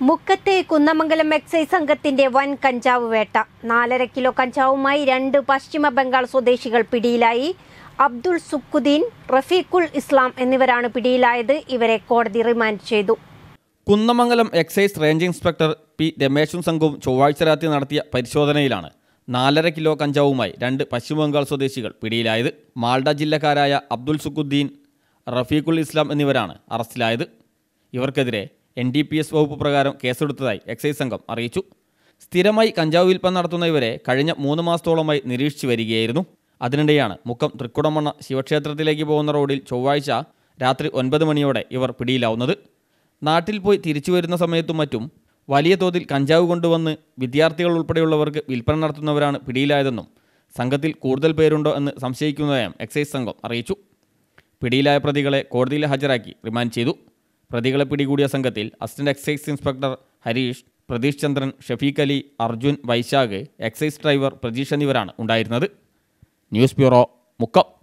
മുക്കത്തെ Kunnamangalam excise സംഘത്തിന്റെ വൻ കഞ്ചാവ് വേട്ട. 4.5 കിലോ കഞ്ചാവുമായി 2 പശ്ചിമ ബംഗാൾ സ്വദേശികൾ പിടിയിലായി. അബ്ദുൾ സുക്കുദ്ദീൻ, റഫീഖുൽ ഇസ്ലാം എന്നിവരാണ് പിടിയിലായത്. ഇവരെ കോടതി റിമാൻഡ് ചെയ്തു. Kunnamangalam excise range inspector P രമേശും സംഘവും ചൊവ്വാഴ്ച രാത്രി നടത്തിയ പരിശോധനയിലാണ് 4.5 കിലോ കഞ്ചാവുമായി 2 പശ്ചിമബംഗാൾ സ്വദേശികൾ പിടിയിലായത്. മാൾഡ ജില്ലക്കാരായ അബ്ദുൾ സുക്കുദ്ദീൻ, റഫീഖുൽ ഇസ്ലാം എന്നിവരാണ് അറസ്റ്റിലായത്. ഇവർക്കെതിരെ NDPS വകുപ്പ് പ്രകാരം കേസെടുത്തതായി എക്സൈസ് സംഘം അറിയിച്ചു. സ്ഥിരമായി കഞ്ചാവ് വിൽപ്പന നടത്തുന്ന ഇവരെ കഴിഞ്ഞ 3 മാസത്തോളമായി നിരീക്ഷിച്ചു വരികയായിരുന്നു. അതിനിടെയാണ് മുക്കം തൃക്കുടമണ്ണ ശിവക്ഷേത്രത്തിലേക്ക് പോകുന്ന റോഡിൽ ചൊവ്വാഴ്ച രാത്രി 9 മണിയോടെ ഇവർ പിടിയിലാവുന്നത്. നാട്ടിൽ പോയി തിരിച്ചു വരുന്ന സമയത്തും മറ്റും വലിയ തോതിൽ കഞ്ചാവ് കൊണ്ടുവന്ന് വിദ്യാർത്ഥികൾ ഉൾപ്പെടെയുള്ളവർക്ക് വിൽപ്പന നടത്തുന്നവരാണ് പിടിയിലായതെന്നും സംഘത്തിൽ കൂടുതൽ പേരുണ്ടോ എന്ന് സംശയിക്കുന്നതായും എക്സൈസ് സംഘം അറിയിച്ചു. പിടിയിലായ പ്രതികളെ കോടതിയിൽ ഹാജരാക്കി റിമാൻഡ് ചെയ്തു. പ്രതികളെ പിടികൂടിയ സംഘത്തിൽ assistant excise inspector Harish, Pratheesh Chandran, Shafeeq Ali, Arjun, Vaishakh, excise driver Prajeesh എന്നിവരാണ് ഉണ്ടായിരുന്നത്. News bureau, Mukkam.